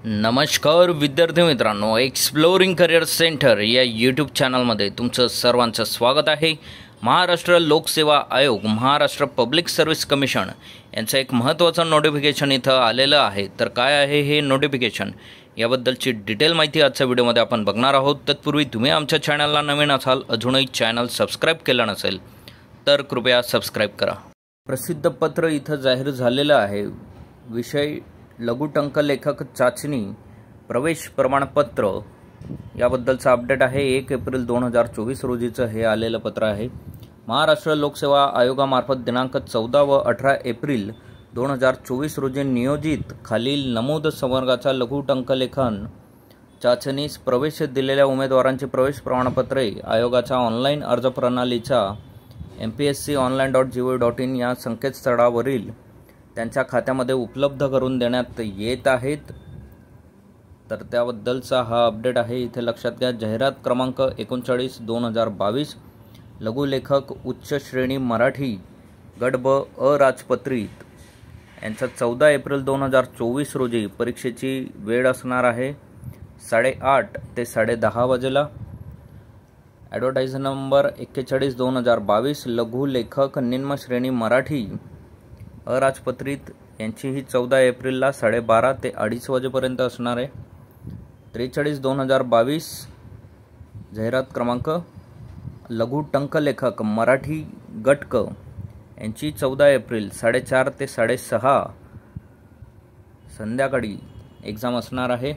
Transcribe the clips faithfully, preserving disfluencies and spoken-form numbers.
नमस्कार विद्यार्थी मित्रांनो, एक्सप्लोरिंग करिअर सेंटर या यूट्यूब चॅनलमध्ये तुमचं सर्वांचं स्वागत आहे। महाराष्ट्र लोकसेवा आयोग, महाराष्ट्र पब्लिक सर्व्हिस कमिशन यांचं एक महत्त्वाचं नोटिफिकेशन इथं आलेलं आहे। तर काय आहे हे नोटिफिकेशन याबद्दलची डिटेल माहिती आजच्या व्हिडिओमध्ये आपण बघणार आहोत। तत्पूर्वी तुम्ही आमच्या चॅनलला नवीन असाल, अजूनही चॅनल सबस्क्राईब केलं नसेल तर कृपया सबस्क्राईब करा। प्रसिद्ध पत्र इथं जाहीर झालेलं आहे। विषय लघुटंक लेखक चाचणी प्रवेश प्रमाणपत्र याबद्दलचा अपडेट आहे। एक एप्रिल दोन हजार चोवीस रोजीचं हे आलेलं पत्र आहे। महाराष्ट्र लोकसेवा आयोगामार्फत दिनांक चौदा व अठरा एप्रिल दोन हजार चोवीस रोजी नियोजित खालील नमूद संवर्गाच्या लघुटंकलेखन चाचणीस प्रवेश दिलेल्या उमेदवारांची प्रवेश प्रमाणपत्रे आयोगाच्या ऑनलाईन अर्ज प्रणालीच्या M P S C online dot G O V dot in या संकेतस्थळावरील त्यांच्या खात्यामध्ये उपलब्ध करून देण्यात येत आहेत। तर त्याबद्दलचा हा अपडेट आहे। इथे लक्षात घ्या, जाहिरात क्रमांक एकोणचाळीस दोन हजार बावीस लघुलेखक उच्च श्रेणी मराठी गट ब अराजपत्रित यांचा चौदा एप्रिल दोन हजार चोवीस रोजी परीक्षेची वेळ असणार आहे साडेआठ ते साडेदहा वाजेला। ॲडव्हर्टाइज नंबर एक्केचाळीस दोन हजार बावीस लघुलेखक निम्न श्रेणी मराठी अराजपत्रित यांची ही चौदा एप्रिलला साडेबारा ते अडीच वाजेपर्यंत असणार आहे। त्रेचाळीस दोन हजार बावीस जाहिरात क्रमांक लघुटंकलेखक मराठी गट क यांची चौदा एप्रिल साडेचार ते साडेसहा संध्याकाळी एक्झाम असणार आहे।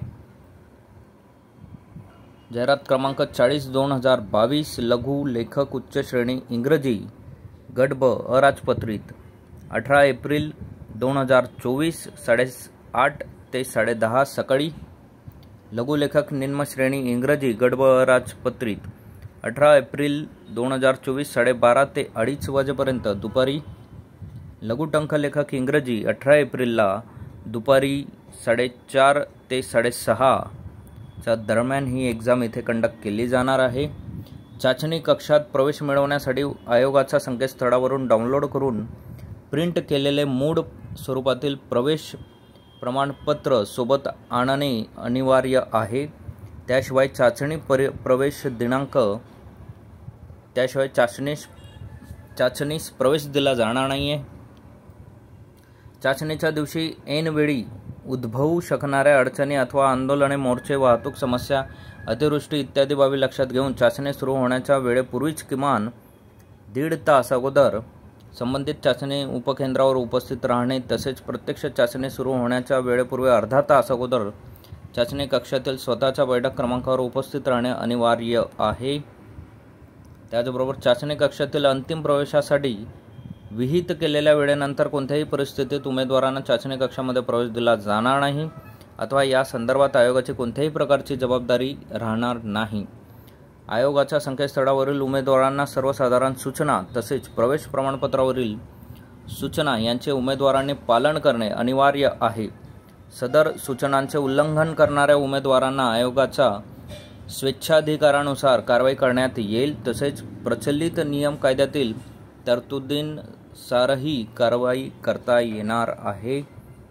जाहिरात क्रमांक चाळीस दोन हजार बावीस लघुलेखक उच्च श्रेणी इंग्रजी गट ब अराजपत्रित अठरा एप्रिल दोन हजार चोवीस साडेआठ ते साडेदहा सकाळी। लघुलेखक निम्न श्रेणी इंग्रजी गट ब अराजपत्रित अठरा एप्रिल दोन हजार चोवीस साडेबारा ते अडीच वाजेपर्यंत दुपारी। लघुटंकलेखक इंग्रजी अठरा एप्रिलला दुपारी साडेचार ते साडेसहाच्या दरम्यान ही एक्झाम इथे कंडक्ट केली जाणार आहे। चाचणी कक्षात प्रवेश मिळवण्यासाठी आयोगाच्या संकेतस्थळावरून डाउनलोड करून प्रिंट केलेले मूळ स्वरूपातील प्रवेश प्रमाणपत्र सोबत आणणे अनिवार्य आहे। त्याशिवाय चाचणी परि प्रवेश दिनांक त्याशिवाय चाचणीस चाचणीस प्रवेश दिला जाणार नाही आहे। चाचणीच्या दिवशी ऐनवेळी उद्भवू शकणाऱ्या अडचणी अथवा आंदोलने, मोर्चे, वाहतूक समस्या, अतिवृष्टी इत्यादी बाबी लक्षात घेऊन चाचणी सुरू होण्याच्या वेळेपूर्वीच किमान दीड तास अगोदर संबंधित चाचणी उपकेंद्रावर उपस्थित राहणे, तसेच प्रत्यक्ष चाचणी सुरू होण्याच्या वेळेपूर्वी अर्धा तास अगोदर चाचणी कक्षातील स्वतःच्या बैठक क्रमांकावर उपस्थित राहणे अनिवार्य आहे। त्याचबरोबर चाचणी कक्षातील अंतिम प्रवेशासाठी विहित केलेल्या वेळेनंतर कोणत्याही परिस्थितीत उमेदवारांना चाचणी कक्षामध्ये प्रवेश दिला जाणार नाही अथवा या संदर्भात आयोगाची कोणत्याही प्रकारची जबाबदारी राहणार नाही। आयोगाच्या संकेतस्थळावरील उमेदवारांना सर्वसाधारण सूचना तसेच प्रवेश प्रमाणपत्रावरील सूचना यांचे उमेदवारांनी पालन करणे अनिवार्य आहे। सदर सूचनांचे उल्लंघन करणाऱ्या उमेदवारांना आयोगाच्या स्वेच्छाधिकारानुसार कारवाई करण्यात येईल, तसेच प्रचलित नियम कायद्यातील तरतुदींनुसारही कारवाई करता येणार आहे।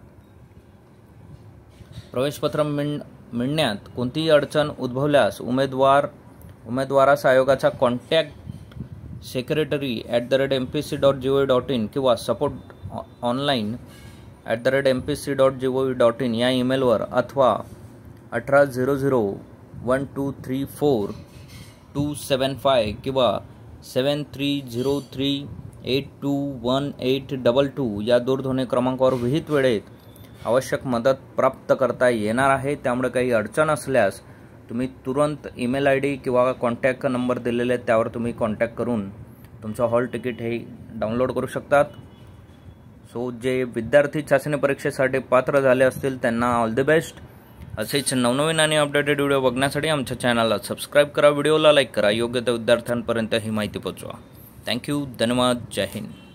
प्रवेशपत्र मिळ मिळण्यात कोणतीही अडचण उद्भवल्यास उमेदवार उमेदवारास आयोगाच्या contact secretary at the rate M P C dot G O V dot in किंवा support online at the rate M P C dot G O V dot in या ईमेलवर अथवा अठरा zero zero one two three four two seven five किंवा seven three zero three eight two one eight double two या दूरध्वनी क्रमांकावर विहित वेळेत आवश्यक मदत प्राप्त करता येणार आहे। त्यामुळे काही अडचण असल्यास तुम्ही तुरंत ईमेल आय डी किंवा कॉन्टॅक्ट नंबर दिलेले आहेत त्यावर तुम्ही कॉन्टॅक्ट करून तुमचं हॉल तिकीट हे डाउनलोड करू शकतात। सो जे विद्यार्थी चाचणी परीक्षेसाठी पात्र झाले असतील त्यांना ऑल द बेस्ट। असेच नवनवीन आणि अपडेटेड व्हिडिओ बघण्यासाठी आमच्या चॅनलला सबस्क्राईब करा, व्हिडिओला लाईक करा, योग्य त्या विद्यार्थ्यांपर्यंत ही माहिती पोहोचवा। थँक्यू, धन्यवाद, जय हिंद।